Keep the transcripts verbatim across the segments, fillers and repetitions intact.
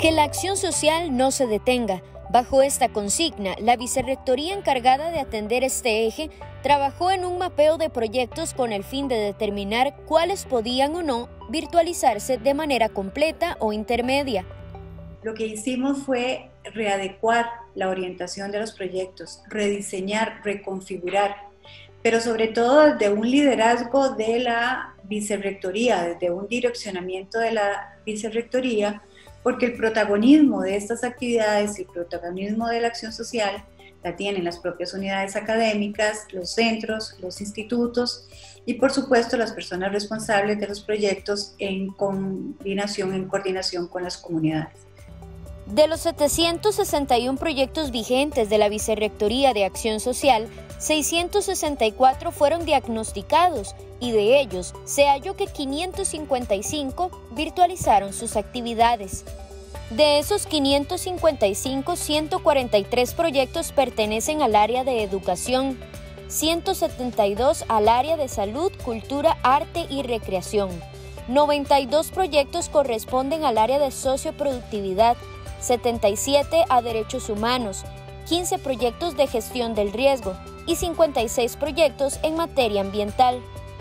Que la acción social no se detenga. Bajo esta consigna, la vicerrectoría encargada de atender este eje trabajó en un mapeo de proyectos con el fin de determinar cuáles podían o no virtualizarse de manera completa o intermedia. Lo que hicimos fue readecuar la orientación de los proyectos, rediseñar, reconfigurar, pero sobre todo desde un liderazgo de la vicerrectoría, desde un direccionamiento de la vicerrectoría, porque el protagonismo de estas actividades, el protagonismo de la acción social, la tienen las propias unidades académicas, los centros, los institutos y por supuesto las personas responsables de los proyectos en combinación, en coordinación con las comunidades. De los setecientos sesenta y uno proyectos vigentes de la Vicerrectoría de Acción Social, seiscientos sesenta y cuatro fueron diagnosticados y de ellos se halló que quinientos cincuenta y cinco virtualizaron sus actividades. De esos quinientos cincuenta y cinco, ciento cuarenta y tres proyectos pertenecen al área de educación, ciento setenta y dos al área de salud, cultura, arte y recreación, noventa y dos proyectos corresponden al área de socioproductividad, setenta y siete a derechos humanos, quince proyectos de gestión del riesgo y cincuenta y seis proyectos en materia ambiental.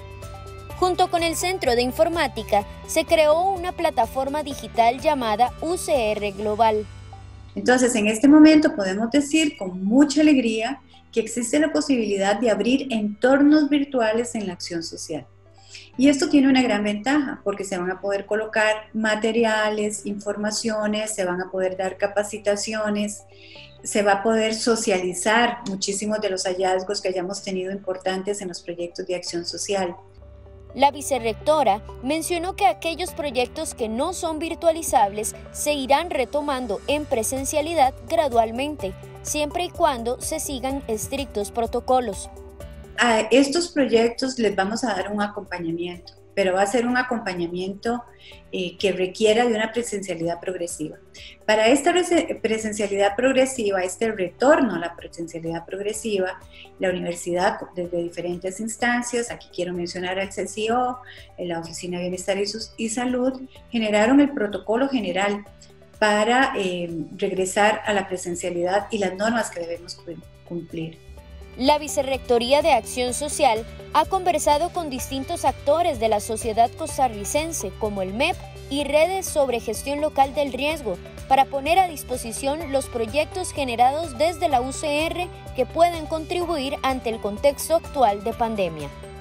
Junto con el Centro de Informática, se creó una plataforma digital llamada U C R Global. Entonces, en este momento podemos decir con mucha alegría que existe la posibilidad de abrir entornos virtuales en la acción social. Y esto tiene una gran ventaja porque se van a poder colocar materiales, informaciones, se van a poder dar capacitaciones, se va a poder socializar muchísimos de los hallazgos que hayamos tenido importantes en los proyectos de acción social. La vicerrectora mencionó que aquellos proyectos que no son virtualizables se irán retomando en presencialidad gradualmente, siempre y cuando se sigan estrictos protocolos. A estos proyectos les vamos a dar un acompañamiento, pero va a ser un acompañamiento eh, que requiera de una presencialidad progresiva. Para esta presencialidad progresiva, este retorno a la presencialidad progresiva, la universidad desde diferentes instancias, aquí quiero mencionar al C C O, la Oficina de Bienestar y Salud, generaron el protocolo general para eh, regresar a la presencialidad y las normas que debemos cumplir. La Vicerrectoría de Acción Social ha conversado con distintos actores de la sociedad costarricense, como el M E P y redes sobre gestión local del riesgo, para poner a disposición los proyectos generados desde la U C R que pueden contribuir ante el contexto actual de pandemia.